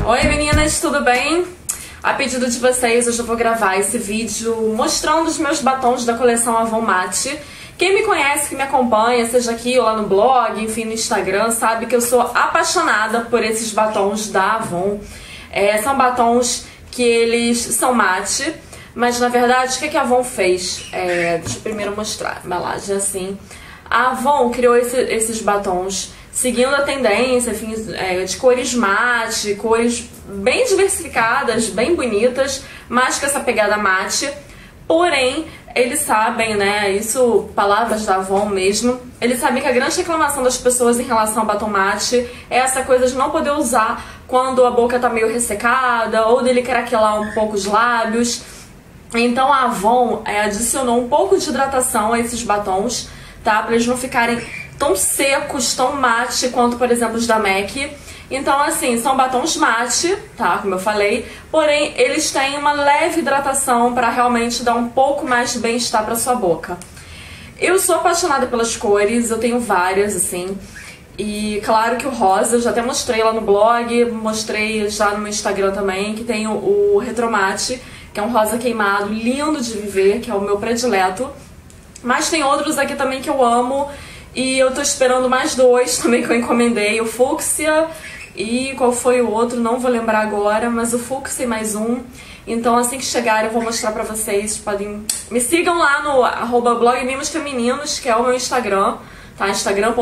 Oi meninas, tudo bem? A pedido de vocês, hoje eu vou gravar esse vídeo mostrando os meus batons da coleção Avon Matte. Quem me conhece, que me acompanha, seja aqui ou lá no blog, enfim, no Instagram, sabe que eu sou apaixonada por esses batons da Avon. São batons que eles são mate, mas na verdade o que a Avon fez? Deixa eu primeiro mostrar a embalagem assim. A Avon criou esses batons seguindo a tendência, enfim, de cores mate, cores bem diversificadas, bem bonitas, mas com essa pegada mate. Porém, eles sabem, né, isso, palavras da Avon mesmo, eles sabem que a grande reclamação das pessoas em relação ao batom mate é essa coisa de não poder usar quando a boca tá meio ressecada, ou dele craquelar um pouco os lábios. Então a Avon adicionou um pouco de hidratação a esses batons, tá, pra eles não ficarem tão secos, tão mate quanto, por exemplo, os da MAC. Então, assim, são batons mate, tá, como eu falei, porém eles têm uma leve hidratação para realmente dar um pouco mais de bem-estar pra sua boca. Eu sou apaixonada pelas cores, eu tenho várias, assim, e claro que o rosa, eu já até mostrei lá no blog, mostrei já no meu Instagram também, que tem o Retromate, que é um rosa queimado, lindo de viver, que é o meu predileto. Mas tem outros aqui também que eu amo, e eu tô esperando mais dois também que eu encomendei, o Fúcsia e qual foi o outro, não vou lembrar agora, mas o Fúcsia e mais um. Então assim que chegar eu vou mostrar pra vocês, podem... Me sigam lá no @blogmimosfemininos, que é o meu Instagram, tá?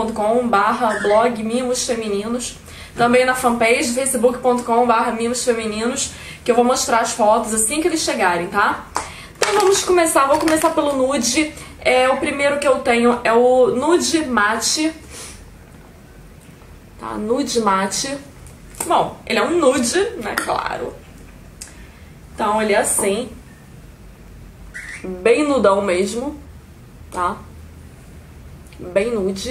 instagram.com/blogmimosfemininos. Também na fanpage, facebook.com/mimosfemininos, que eu vou mostrar as fotos assim que eles chegarem, tá? Então vamos começar, vou começar pelo nude. O primeiro que eu tenho é o Nude Matte. Tá, Nude Matte. Bom, ele é um nude, né, claro. Então ele é assim. Bem nudão mesmo, tá? Bem nude.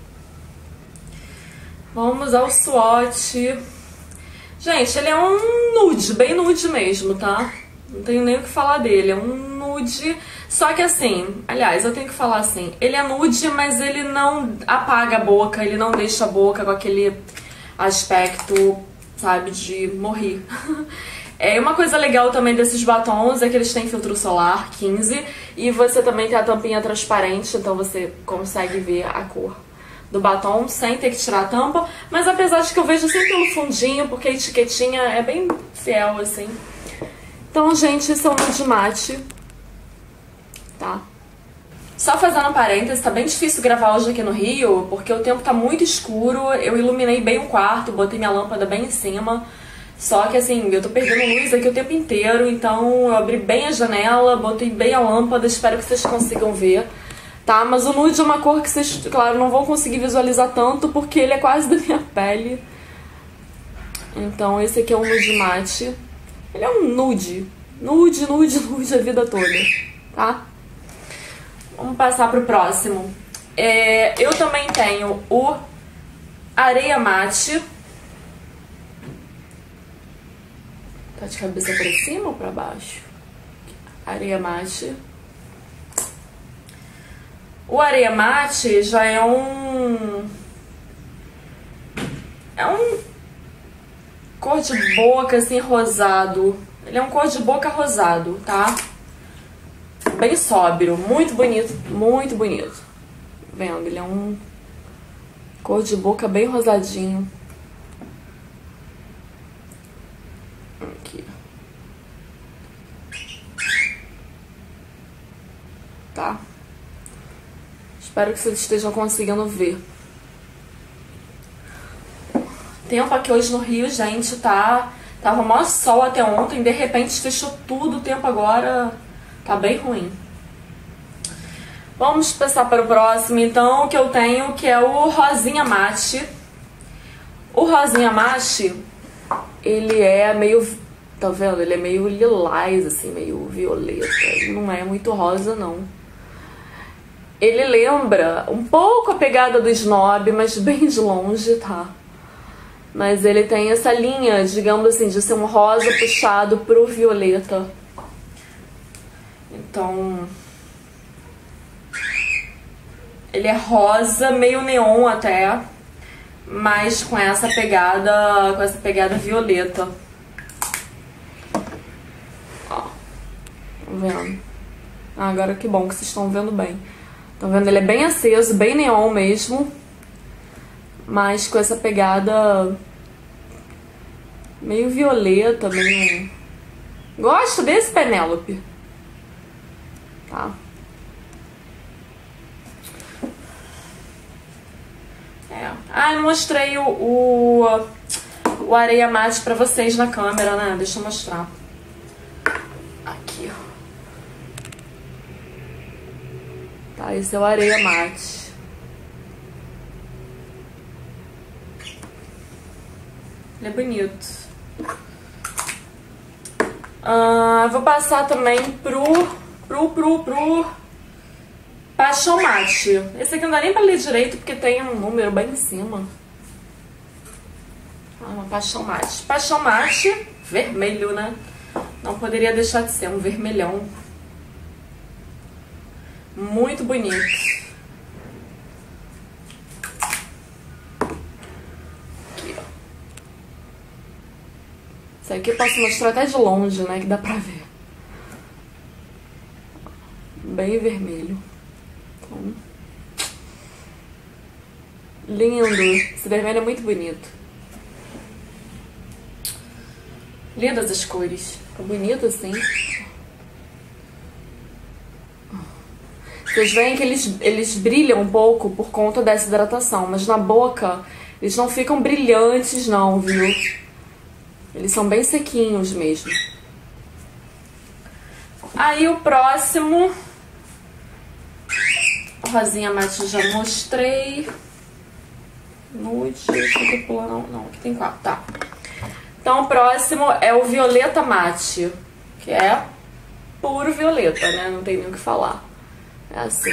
Vamos ao swatch. Gente, ele é um nude, bem nude mesmo, tá? Não tenho nem o que falar dele, é um nude, só que assim, aliás, eu tenho que falar assim, ele é nude, mas ele não apaga a boca, ele não deixa a boca com aquele aspecto, sabe, de morrer. Uma coisa legal também desses batons é que eles têm filtro solar 15 e você também tem a tampinha transparente, então você consegue ver a cor do batom sem ter que tirar a tampa, mas apesar de que eu vejo sempre pelo fundinho, porque a etiquetinha é bem fiel, assim. Então, gente, esse é o nude mate, tá? Só fazendo um parênteses, tá bem difícil gravar hoje aqui no Rio, porque o tempo tá muito escuro, eu iluminei bem o quarto, botei minha lâmpada bem em cima, só que assim, eu tô perdendo luz aqui o tempo inteiro, então eu abri bem a janela, botei bem a lâmpada, espero que vocês consigam ver, tá? Mas o nude é uma cor que vocês, claro, não vão conseguir visualizar tanto, porque ele é quase da minha pele. Então esse aqui é um nude mate. Ele é um nude. Nude, nude, nude a vida toda, tá? Vamos passar pro próximo. Eu também tenho o Areia Mate. Tá de cabeça pra cima ou pra baixo? Areia Mate. O Areia Mate já é um cor de boca, assim, rosado. Ele é um cor de boca rosado, tá? Bem sóbrio, muito bonito, muito bonito. Vendo? Ele é um cor de boca bem rosadinho. Aqui. Tá? Espero que vocês estejam conseguindo ver. Tempo aqui hoje no Rio, gente, tava maior sol até ontem, de repente fechou tudo, o tempo agora tá bem ruim. Vamos passar para o próximo, então, que eu tenho, que é o Rosinha Mate. O Rosinha Mate, ele é meio, tá vendo? Ele é meio lilás, assim, meio violeta, ele não é muito rosa, não. Ele lembra um pouco a pegada do Snob, mas bem de longe, tá? Mas ele tem essa linha, digamos assim, de ser um rosa puxado pro violeta. Então, ele é rosa, meio neon até, mas com essa pegada violeta. Ó, tá vendo? Agora que bom que vocês estão vendo bem. Estão vendo? Ele é bem aceso, bem neon mesmo, mas com essa pegada meio violeta, meio... Gosto desse, Penélope. Tá? Ah, eu não mostrei o areia mate pra vocês na câmera, né? Deixa eu mostrar. Aqui, ó. Tá, esse é o areia mate. Ele é bonito. Vou passar também pro Paixão Mate. Esse aqui não dá nem pra ler direito porque tem um número bem em cima. Uma Paixão Mate. Paixão Mate, vermelho, né? Não poderia deixar de ser um vermelhão. Muito bonito. Aqui, ó. Isso aqui eu posso mostrar até de longe, né? Que dá pra ver. Bem vermelho. Então, lindo. Esse vermelho é muito bonito. Lindas as cores. Fica bonito assim. Vocês veem que eles brilham um pouco por conta dessa hidratação, mas na boca eles não ficam brilhantes não, viu? Eles são bem sequinhos mesmo. Aí o próximo... Rosinha mate já mostrei. Nude, deixa eu pular, não, aqui tem 4, tá. Então o próximo é o violeta mate, que é puro violeta, né? Não tem nem o que falar. É assim.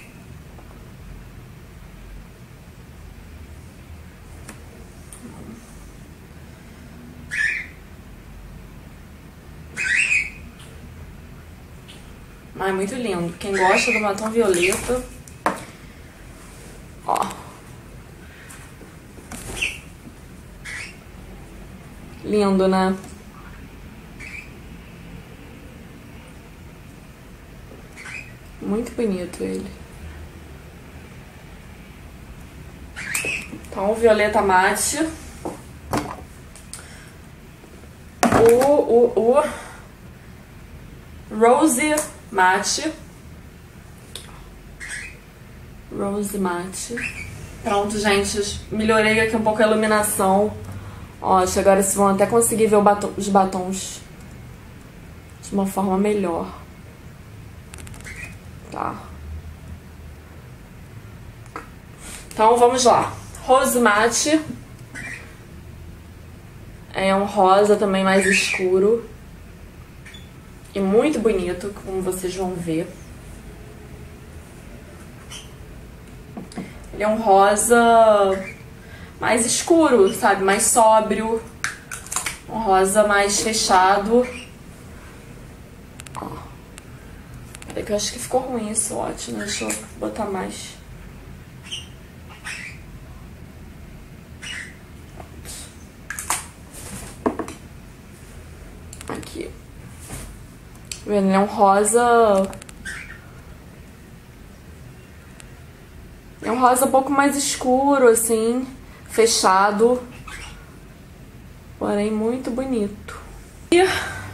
Mas é muito lindo. Quem gosta do batom violeta... Ó. Lindo, né? Muito bonito ele. Então, o violeta mate. O Rose Mate. Rose Mate. Pronto, gente. Melhorei aqui um pouco a iluminação. Ó, acho que agora vocês vão até conseguir ver os batons de uma forma melhor. Tá. Então, vamos lá. Rose Mate. É um rosa também mais escuro. E muito bonito, como vocês vão ver. Ele é um rosa mais escuro, sabe? Mais sóbrio. Um rosa mais fechado. Ó. Peraí que eu acho que ficou ruim esse watch, né? Deixa eu botar mais. Aqui. Vendo? Ele é um rosa... É um rosa um pouco mais escuro, assim, fechado. Porém, muito bonito. E...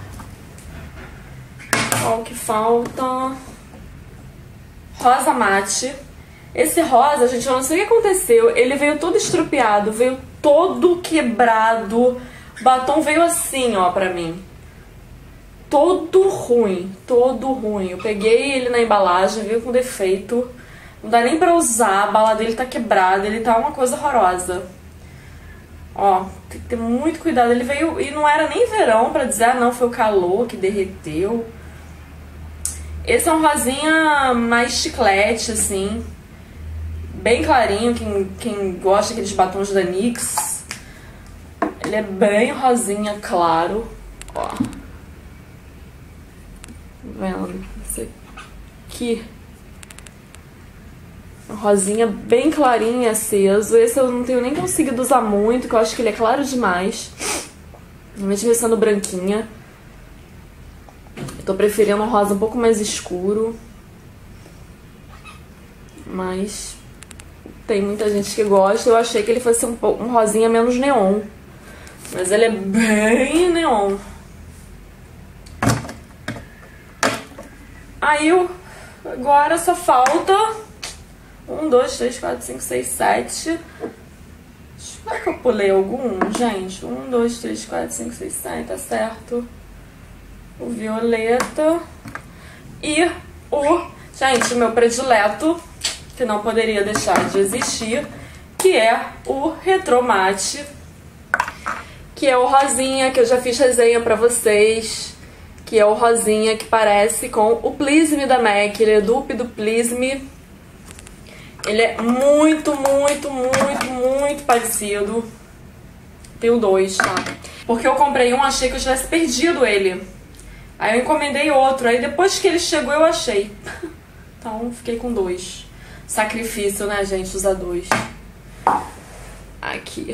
qual que falta? Rosa mate. Esse rosa, gente, eu não sei o que aconteceu. Ele veio todo estrupiado, veio todo quebrado. O batom veio assim, ó, pra mim. Todo ruim, todo ruim. Eu peguei ele na embalagem, veio com defeito. Não dá nem pra usar, a bala dele tá quebrada, ele tá uma coisa horrorosa. Ó, tem que ter muito cuidado. Ele veio, e não era nem verão pra dizer, ah não, foi o calor que derreteu. Esse é um rosinha mais chiclete, assim. Bem clarinho, quem gosta daqueles batons da NYX. Ele é bem rosinha claro, ó. Vendo? Esse aqui. Um rosinha bem clarinho e aceso. Esse eu não tenho nem conseguido usar muito, porque eu acho que ele é claro demais. Mesmo sendo branquinha. Eu tô preferindo um rosa um pouco mais escuro. Mas tem muita gente que gosta. Eu achei que ele fosse um rosinha menos neon. Mas ele é bem neon. Aí agora só falta 1, 2, 3, 4, 5, 6, 7. Será que eu pulei algum, gente? 1, 2, 3, 4, 5, 6, 7, tá certo. O violeta. E o, gente, o meu predileto, que não poderia deixar de existir, que é o Retro Mate. Que é o rosinha, que eu já fiz resenha pra vocês. Que é o rosinha que parece com o Please Me da MAC. Ele é dupe do Please Me. Ele é muito, muito, muito, muito parecido. Tenho 2, tá? Porque eu comprei um, achei que eu tivesse perdido ele. Aí eu encomendei outro. Aí depois que ele chegou, eu achei. Então, fiquei com 2. Sacrifício, né, gente? Usar 2. Aqui.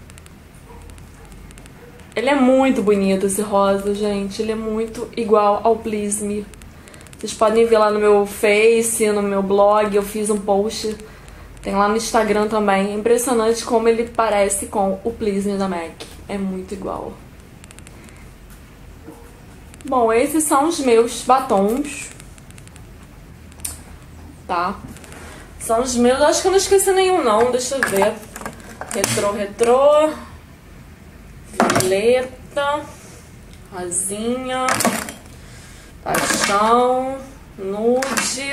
Ele é muito bonito, esse rosa, gente. Ele é muito igual ao Please Me. Vocês podem ver lá no meu Face, no meu blog, eu fiz um post. Tem lá no Instagram também. É impressionante como ele parece com o Please Me da MAC. É muito igual. Bom, esses são os meus batons. Tá? São os meus. Acho que eu não esqueci nenhum, não. Deixa eu ver. Retrô. Violeta. Rosinha. Paixão, nude,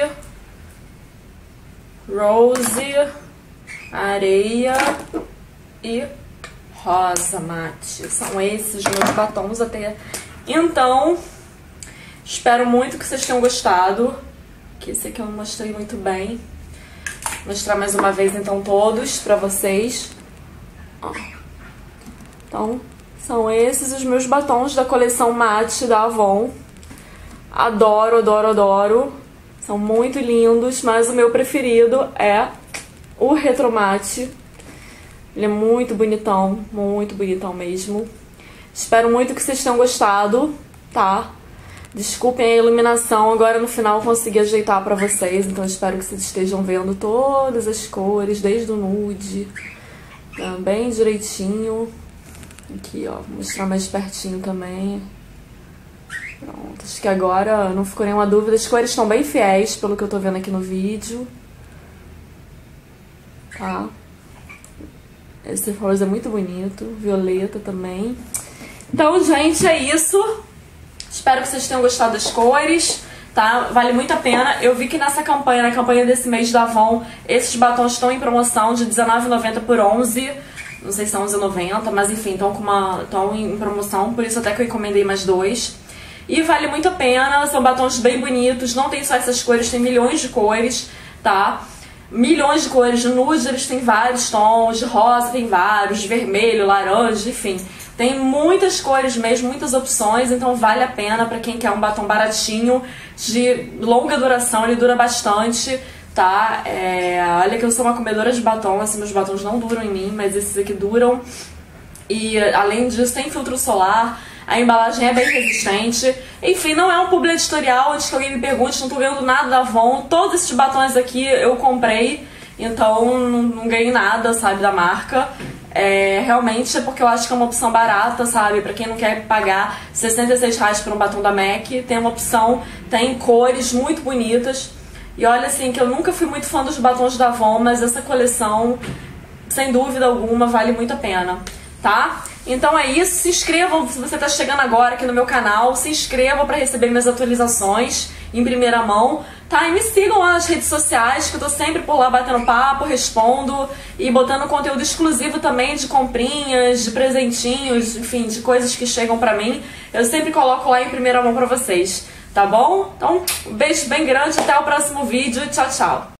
rose, areia e rosa mate. São esses meus batons até. Então, espero muito que vocês tenham gostado. Que esse aqui eu não mostrei muito bem. Vou mostrar mais uma vez então todos pra vocês. Ó. Então, são esses os meus batons da coleção mate da Avon. Adoro, adoro, adoro. São muito lindos, mas o meu preferido é o Retro Mate. Ele é muito bonitão mesmo. Espero muito que vocês tenham gostado, tá? Desculpem a iluminação, agora no final eu consegui ajeitar pra vocês, então espero que vocês estejam vendo todas as cores, desde o nude, tá? Bem direitinho. Aqui, ó, vou mostrar mais pertinho também. Pronto, acho que agora não ficou nenhuma dúvida. As cores estão bem fiéis, pelo que eu tô vendo aqui no vídeo. Tá? Esse rosa é muito bonito. Violeta também. Então, gente, é isso. Espero que vocês tenham gostado das cores, tá? Vale muito a pena. Eu vi que nessa campanha, na campanha desse mês da Avon, esses batons estão em promoção de R$19,90 por 11. Não sei se são R$11,90, mas enfim, estão em promoção. Por isso até que eu encomendei mais 2. E vale muito a pena, são batons bem bonitos, não tem só essas cores, tem milhões de cores, tá? Milhões de cores, de nude eles têm vários tons, de rosa tem vários, de vermelho, laranja, enfim. Tem muitas cores mesmo, muitas opções, então vale a pena pra quem quer um batom baratinho, de longa duração, ele dura bastante, tá? Olha que eu sou uma comedora de batom, assim, meus batons não duram em mim, mas esses aqui duram. E além disso tem filtro solar. A embalagem é bem resistente. Enfim, não é um publi editorial, antes que alguém me pergunte, não tô ganhando nada da Avon. Todos esses batons aqui eu comprei, então não ganhei nada, sabe, da marca. Realmente é porque eu acho que é uma opção barata, sabe? Pra quem não quer pagar R$66 por um batom da MAC, tem uma opção, tem cores muito bonitas. E olha assim, que eu nunca fui muito fã dos batons da Avon, mas essa coleção, sem dúvida alguma, vale muito a pena, tá? Então é isso, se inscrevam se você tá chegando agora aqui no meu canal, se inscrevam pra receber minhas atualizações em primeira mão, tá? E me sigam lá nas redes sociais, que eu tô sempre por lá batendo papo, respondo e botando conteúdo exclusivo também de comprinhas, de presentinhos, enfim, de coisas que chegam pra mim. Eu sempre coloco lá em primeira mão pra vocês, tá bom? Então, um beijo bem grande, até o próximo vídeo, tchau, tchau!